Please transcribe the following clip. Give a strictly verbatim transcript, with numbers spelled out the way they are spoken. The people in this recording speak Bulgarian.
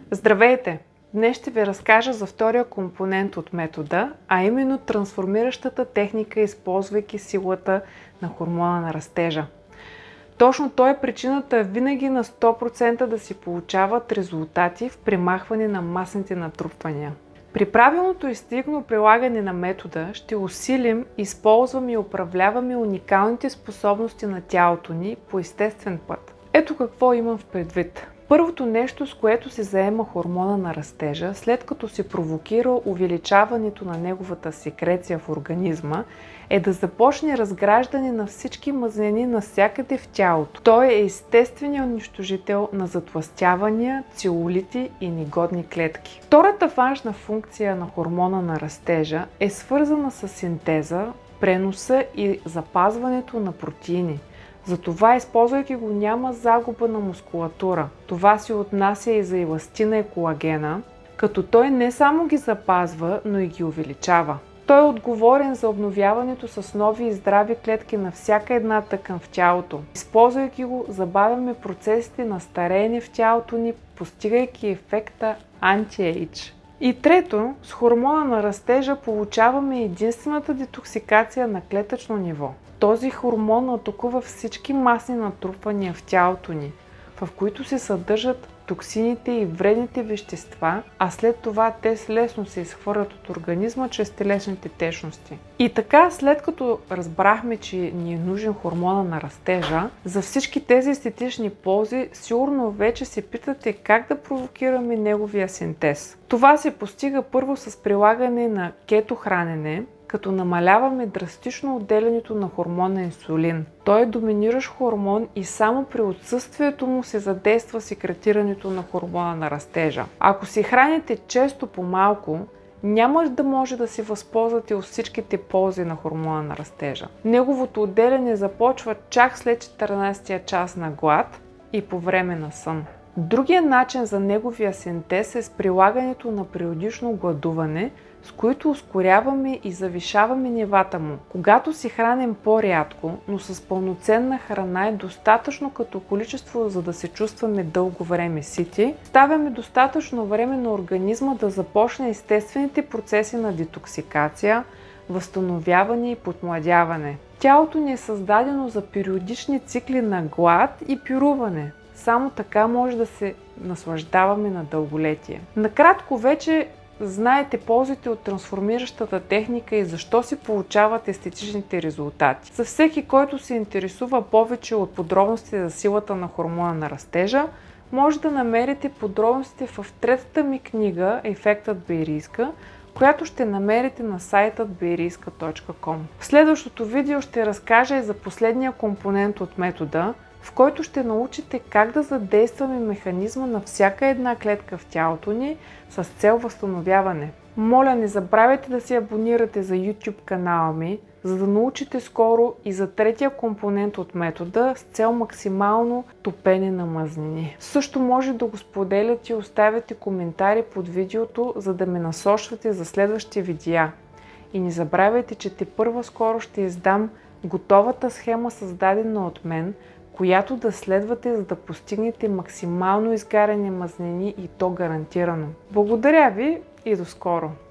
Здравейте! Днес ще ви разкажа за втория компонент от метода, а именно трансформиращата техника, използвайки силата на хормона на растежа. Точно той е причината винаги на сто процента да си получават резултати в премахване на масните натрупвания. При правилното и стриктно прилагане на метода ще усилим, използваме и управляваме уникалните способности на тялото ни по естествен път. Ето какво имам в предвид. Първото нещо, с което се заема хормона на растежа, след като се провокира увеличаването на неговата секреция в организма, е да започне разграждане на всички мазнини навсякъде в тялото. Той е естественият унищожител на затлъстявания, целулити и негодни клетки. Втората важна функция на хормона на растежа е свързана с синтеза, преноса и запазването на протеини. Затова, използвайки го, няма загуба на мускулатура. Това се отнася и за еластина и колагена, като той не само ги запазва, но и ги увеличава. Той е отговорен за обновяването с нови и здрави клетки на всяка една тъкан в тялото. Използвайки го, забавяме процесите на стареене в тялото ни, постигайки ефекта анти-ейдж. И трето, с хормона на растежа получаваме единствената детоксикация на клетъчно ниво. Този хормон атакува всички масни натрупвания в тялото ни, в които се съдържат токсините и вредните вещества, а след това те лесно се изхвърлят от организма чрез телесните течности. И така, след като разбрахме, че ни е нужен хормона на растежа, за всички тези естетични ползи, сигурно вече се питате как да провокираме неговия синтез. Това се постига първо с прилагане на кето хранене, като намаляваме драстично отделянето на хормона инсулин. Той е доминиращ хормон и само при отсъствието му се задейства секретирането на хормона на растежа. Ако се храните често по малко, няма да може да се възползвате от всичките ползи на хормона на растежа. Неговото отделяне започва чак след четиринадесетия час на глад и по време на сън. Другия начин за неговия синтез е с прилагането на периодично гладуване, с които ускоряваме и завишаваме нивата му. Когато си храним по-рядко, но с пълноценна храна е достатъчно като количество, за да се чувстваме дълго време сити, ставяме достатъчно време на организма да започне естествените процеси на детоксикация, възстановяване и подмладяване. Тялото ни е създадено за периодични цикли на глад и пируване. Само така може да се наслаждаваме на дълголетие. Накратко вече знаете ползите от трансформиращата техника и защо се получават естетичните резултати. За всеки, който се интересува повече от подробностите за силата на хормона на растежа, може да намерите подробностите в третата ми книга "Ефектът Бейриска", която ще намерите на сайта бейриска точка ком. В следващото видео ще разкажа и за последния компонент от метода, в който ще научите как да задействаме механизма на всяка една клетка в тялото ни с цел възстановяване. Моля, не забравяйте да се абонирате за YouTube канала ми, за да научите скоро и за третия компонент от метода с цел максимално топене на мазнини. Също може да го споделяте и оставяте коментари под видеото, за да ме насочвате за следващи видеа. И не забравяйте, че тепърва скоро ще издам готовата схема, създадена от мен, която да следвате, за да постигнете максимално изгаряне мазнини, и то гарантирано. Благодаря ви и до скоро!